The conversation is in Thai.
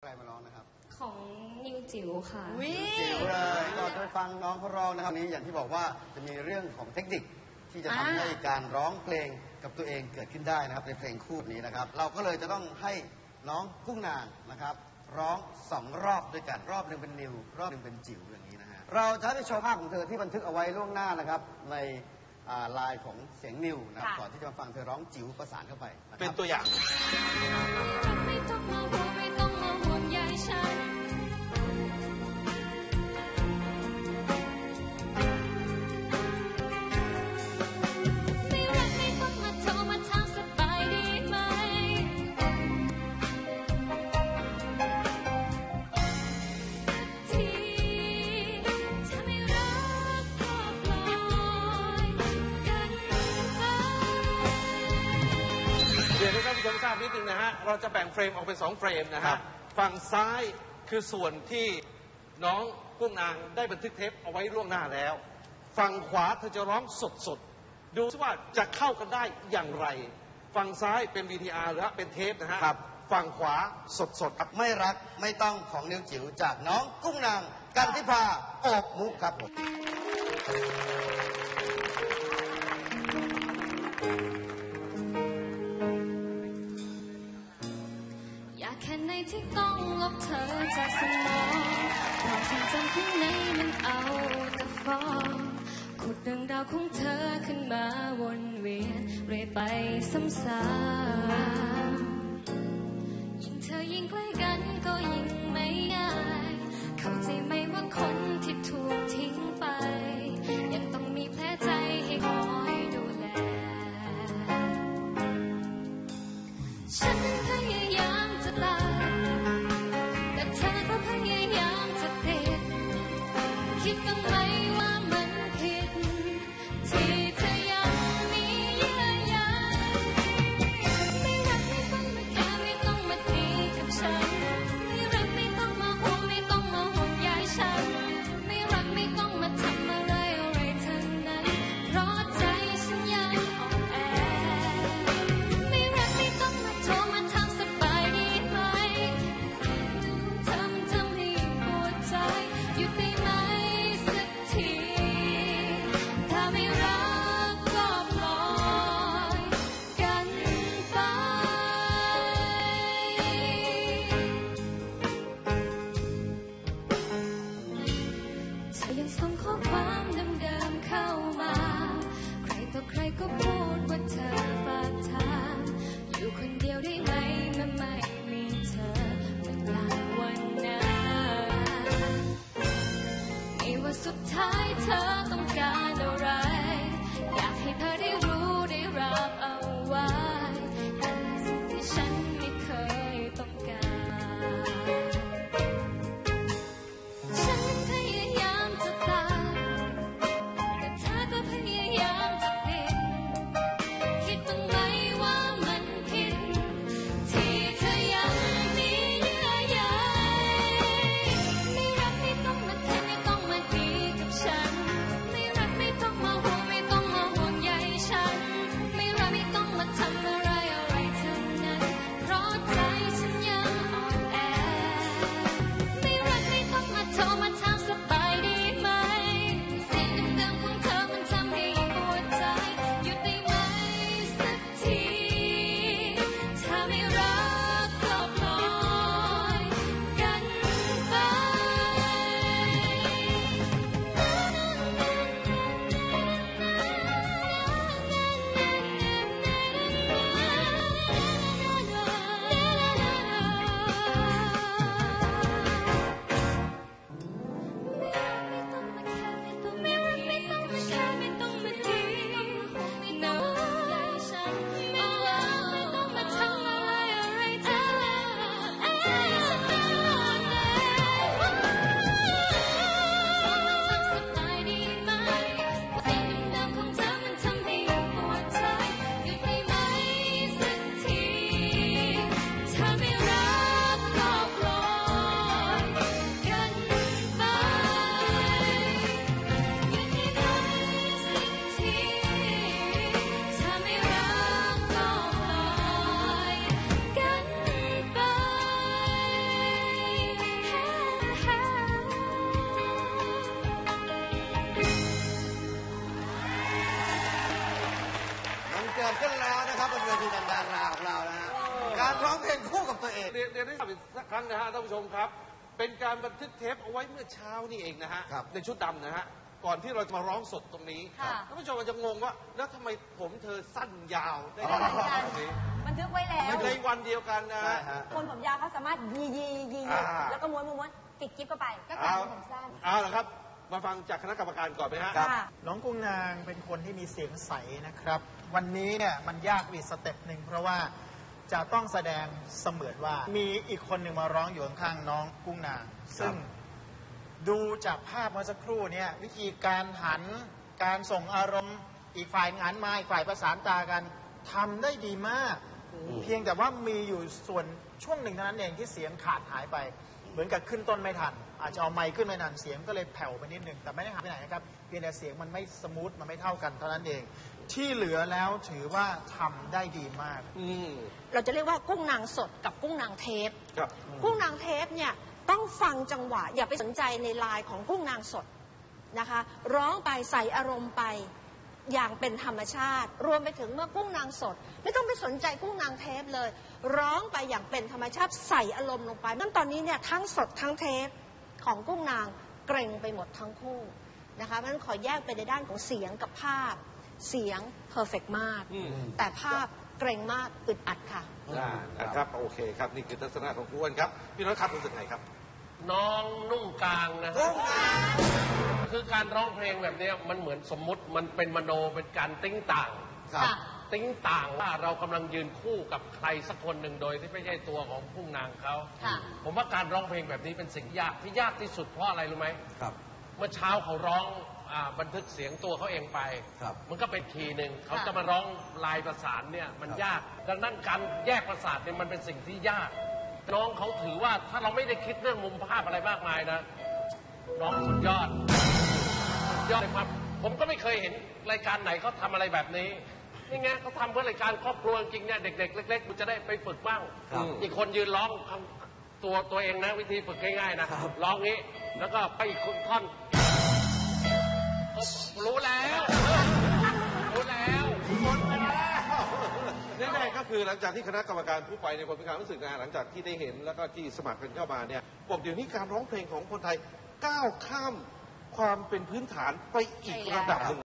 มาร้องนะครับของนิวจิ๋วค่ะนิวจิ๋วเลยก่อนไปฟังน้องเขาร้องนะครับนี้อย่างที่บอกว่าจะมีเรื่องของเทคนิคที่จะทำให้การร้องเพลงกับตัวเองเกิดขึ้นได้นะครับในเพลงคู่นี้นะครับเราก็เลยจะต้องให้น้องกุ้งนางนะครับร้อง2 รอบด้วยกันรอบหนึ่งเป็นนิวรอบหนึ่งเป็นจิ๋วอย่างนี้นะฮะเราจะให้โชว์ภาพของเธอที่บันทึกเอาไว้ล่วงหน้านะครับในลายของเสียงนิวนะครับก่อนที่จะมาฟังเธอร้องจิ๋วประสานเข้าไปเป็นตัวอย่างทราบนิดนึงนะฮะเราจะแบ่งเฟรมออกเป็น2 เฟรมนะฮะฝั่งซ้ายคือส่วนที่น้องกุ้งนางได้บันทึกเทปเอาไว้ล่วงหน้าแล้วฝั่งขวาเธอจะร้องสดๆดูว่าจะเข้ากันได้อย่างไรฝั่งซ้ายเป็น VTR หรือเป็นเทปนะฮะฝั่งขวาสดๆครับไม่รักไม่ต้องของนิวจิ๋วจากน้องกุ้งนางกันทิพาโอบมุกครับผมแค่ไหนที่ต้องลบเธอจากสมองความทรงจำข้างในมันเอาแต่ฟ้องขุดเรื่องราวของเธอขึ้นมาวนเวียนเรื่อยไปซ้ำๆยิ่งเธอยิ่งใกล้กันก็ยิ่งไม่ง่ายเข้าใจไหมว่าคนที่ถูกทิ้งไปยังต้องมีแผลใจให้คอยดูแลฉันพยายามจะตายแต่เธอก็พยายามจะติดคิดบ้างไหมว่ามันผิดที่เธอยังมีเยื่อใยไม่รักไม่ต้องมาแค่ไม่ต้องมาตีกับฉันสักครั้งนะฮะท่านผู้ชมครับ เป็นการบันทึกเทปเอาไว้เมื่อเช้านี่เองนะฮะครับในชุดดำนะฮะก่อนที่เราจะมาร้องสดตรงนี้ค่ะท่านผู้ชมอาจจะงงว่าแล้วทำไมผมเธอสั้นยาวได้ไม่ขเหมือนนากัดนนี้บันทึกไว้แล้วในวันเดียวกันนะใช่ฮะฮะคนผมยาวเขาสามารถยีอ่าแล้วก็ม้วนปิดกิ๊บเข้าไป ก็กลายเป็นผมสั้นเอาละครับ มาฟังจากคณะกรรมการก่อนไหมฮะครับค่ะน้องกุ้งนางเป็นคนที่มีเสียงใสนะครับ วันนี้เนี่ยมันยากอีกสเต็ปหนึ่งเพราะว่าจะต้องแสดงเสมือนว่ามีอีกคนหนึ่งมาร้องอยู่ข้างๆน้องกุ้งนาง ซึ่งดูจากภาพเมื่อสักครู่เนี่ยวิธีการหันการส่งอารมณ์อีกฝ่ายหันมาอีกฝ่ายประสานตากันทำได้ดีมาก เพียงแต่ว่ามีอยู่ส่วนช่วงหนึ่งเท่านั้นเองที่เสียงขาดหายไป เหมือนกับขึ้นต้นไม่ทัน อาจจะเอาไมค์ขึ้นไม่ทันเสียงก็เลยแผ่วไปนิดหนึ่งแต่ไม่ได้หายไปไหนนะครับเพียงแต่เสียงมันไม่สมูทมันไม่เท่ากันเท่านั้นเอง ที่เหลือแล้วถือว่าทำได้ดีมากอืมเราจะเรียกว่ากุ้งนางสดกับกุ้งนางเทปครับกุ้งนางเทปเนี่ยต้องฟังจังหวะ อย่าไปสนใจในลายของกุ้งนางสดนะคะ ร้องไปใส่อารมณ์ไปอย่างเป็นธรรมชาติ รวมไปถึงเมื่อกุ้งนางสด ไม่ต้องไปสนใจกุ้งนางเทปเลย ร้องไปอย่างเป็นธรรมชาติใส่อารมณ์ลงไปนั่นตอนนี้เนี่ยทั้งสดทั้งเทปของกุ้งนางเกรงไปหมดทั้งคู่นะคะเพราะฉะนั้นขอแยกไปในด้านของเสียงกับภาพเสียงเพอร์เฟกมากอืมแต่ภาพเกรงมากอึดอัดค่ะนะครับโอเคครับนี่คือทัศนะของครูอ้วนครับพี่น้อยครับรู้สึกไงครับน้องนุ่งกลางนะคือการร้องเพลงแบบเนี้ยมันเหมือนสมมุติมันเป็นมโนเป็นการติ้งต่างครับติ้งต่างว่าเรากำลังยืนคู่กับใครสักคนหนึ่งโดยที่ไม่ใช่ตัวของผู้นางเขาค่ะผมว่าการร้องเพลงแบบนี้เป็นสิ่งยากที่ยากที่สุดเพราะอะไรรู้ไหมครับเมื่อเช้าเขาร้องบันทึกเสียงตัวเขาเองไปครับมันก็เป็นคีย์หนึ่งเขาค่ะจะมาร้องลายประสานเนี่ยมันครับยากดังนั้นการแยกประสาทเนี่ยมันเป็นสิ่งที่ยาก น้องเขาถือว่าถ้าเราไม่ได้คิดเรื่องมุมภาพอะไรมากมายนะน้องสุดยอดสุดยอดเลยครับผมก็ไม่เคยเห็นรายการไหนเขาทำอะไรแบบนี้นี่ไงเขาทำเพื่อรายการครอบครัวจริงเนี่ยเด็กๆเล็กๆคุณจะได้ไปฝึกบ้างครับอีกคนยืนร้องตัวเองนะวิธีฝึกง่ายๆนะครับ ร้องงี้ แล้วก็ไปอีกท่อนรู้แล้วรู้แล้วแน่ๆก็คือหลังจากที่คณะกรรมการผู้ไปในคนพิการรู้สึกนะหลังจากที่ได้เห็นแล้วก็ที่สมัครกันเข้ามาเนี่ยบอกเดี๋ยวนี้การร้องเพลงของคนไทยก้าวข้ามความเป็นพื้นฐานไปอีกระดับหนึ่ง